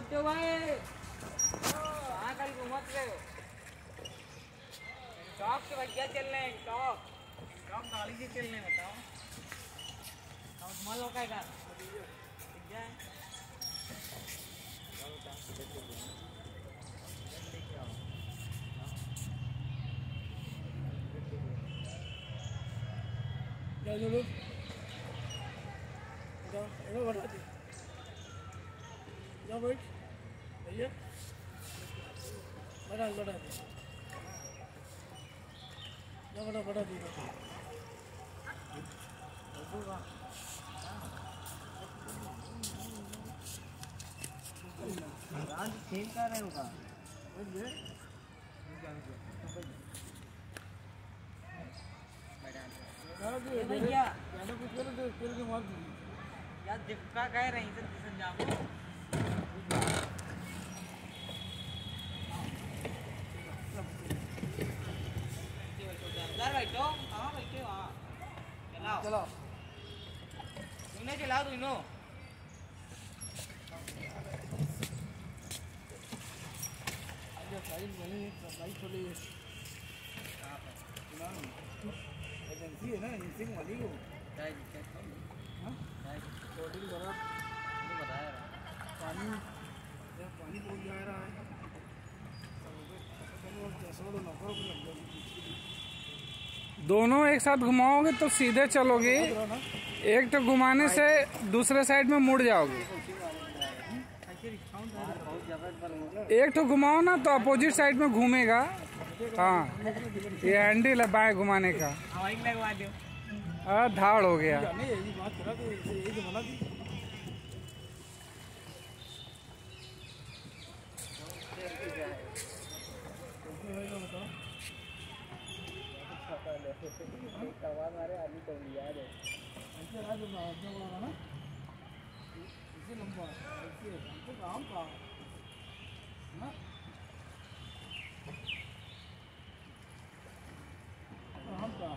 बिट्टू भाई हाँ कल घूमत गए टॉप से भाई क्या चल रहे हैं टॉप टॉप गाड़ी से चल रहे हैं बताओ अब मान लो क्या ठीक है चलो जाओ बढ़ा दे जाओ बैठ भैया बढ़ा दे जाओ बढ़ा दे आज खेल कर रहे हो का भैया यार दिक्का कह रही हैं संजाम अंदर बैठो कहाँ बैठे वहाँ चलाओ चलो तुमने चलाओ तुमने सप्लाई खोली एजेंसी है ना एजेंसी वाली को बताया पानी बहुत जा रहा है दोनों एक साथ घुमाओगे तो सीधे चलोगे एक तो घुमाने से दूसरे साइड में मुड़ जाओगे एक तो घुमाओ ना तो अपोजिट साइड में घूमेगा हाँ ये हैंडल है बाएं घुमाने का धाड़ हो गया आदमी को याद है इसे लंबा ऐसे हमको काम का ना काम का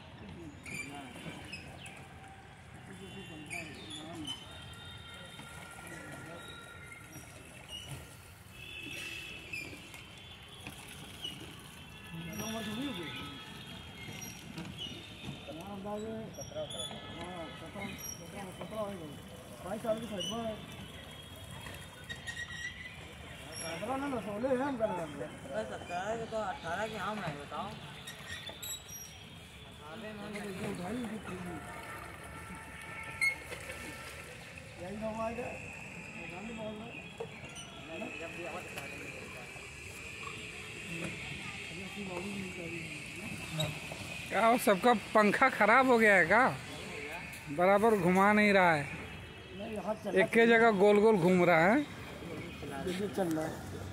भाई साल की साइड में ना सोले हैं हम कर रहे हैं 17 तो 18 के हम नहीं बताओ यही नवाज है क्या सबका पंखा खराब हो गया है क्या बराबर घुमा नहीं रहा है एक ही जगह गोल गोल घूम रहा है चल रहा है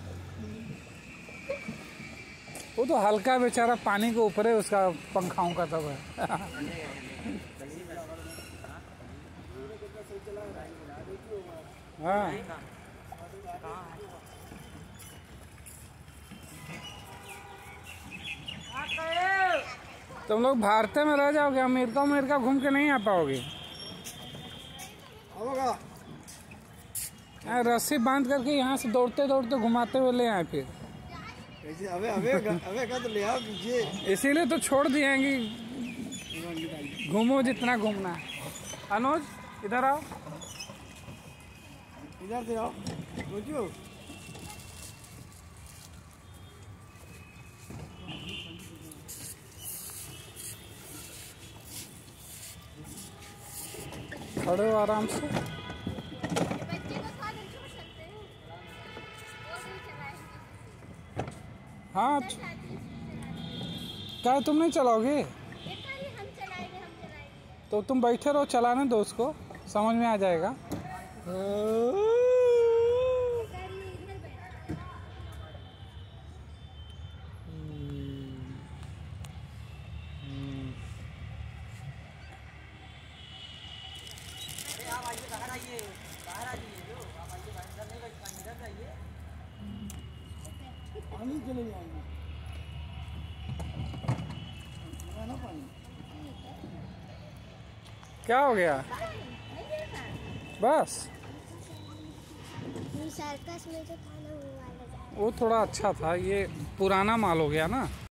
वो तो हल्का बेचारा पानी के ऊपर है उसका पंखाओं का सब है हाँ तुम लोग भारत में रह जाओगे अमेरिका घूम के नहीं आ पाओगे रस्सी बांध करके यहाँ से दौड़ते दौड़ते घुमाते हुए ले आए फिर अबे तो ले आओ इसीलिए तो छोड़ दिए हैं कि घूमो जितना घूमना है अनुज इधर आओ इधर से आओ सोचो खड़े हो आराम से हाँ क्या तुम नहीं चलाओगे तो तुम बैठे रहो चलाने दो उसको समझ में आ जाएगा पानी चले जाएंगे ना पानी क्या हो गया बस सर्कस में जो था ना वो वाला जा रहा है। वो थोड़ा अच्छा था, ये पुराना माल हो गया ना।